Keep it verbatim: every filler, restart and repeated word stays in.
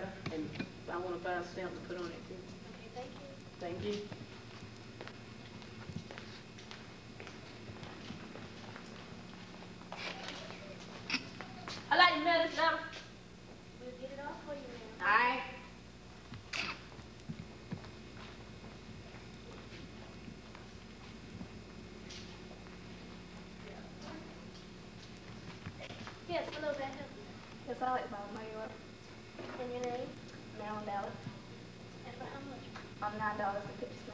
and I want to find a stamp to put on it too. Okay, thank you. Thank you. I like the medicine now. We'll get it off for you now. All right. Yes, hello, may I help you? Yes, I like my mayo. And your name? Maryland Dallas. And for how much? I'm nine dollars and fifty cents.